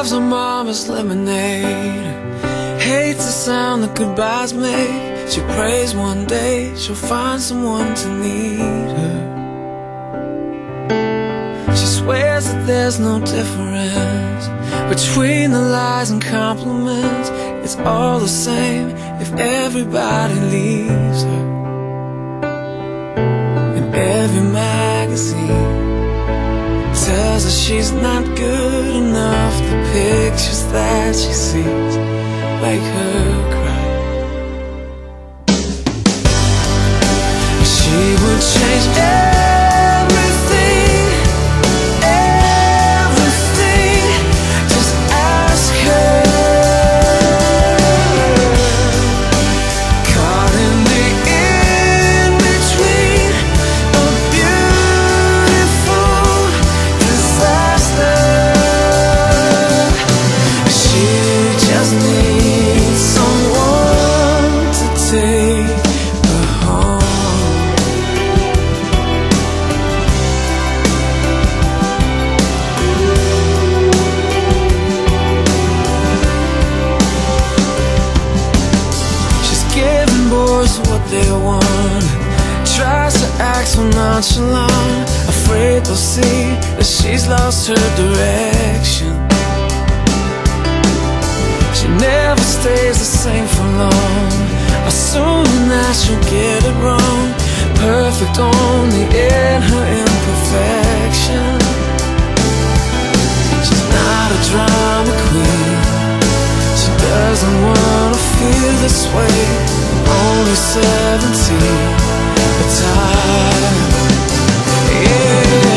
loves her mama's lemonade, hates the sound that goodbyes make. She prays one day she'll find someone to need her. She swears that there's no difference between the lies and compliments. It's all the same if everybody leaves her. And every magazine tells her she's not good enough. The pictures that she sees make her cry. She would change everything, everything. Just ask her. Caught in the in-between, a beautiful disaster. She just needs someone to take her home. She's giving boys what they want, tries to act so nonchalant, afraid they'll see that she's lost her direction. She never stays the same for long, assuming that she'll get it wrong. Perfect only in her imperfection. She's not a drama queen, she doesn't wanna feel this way. Only 17, but tired, yeah.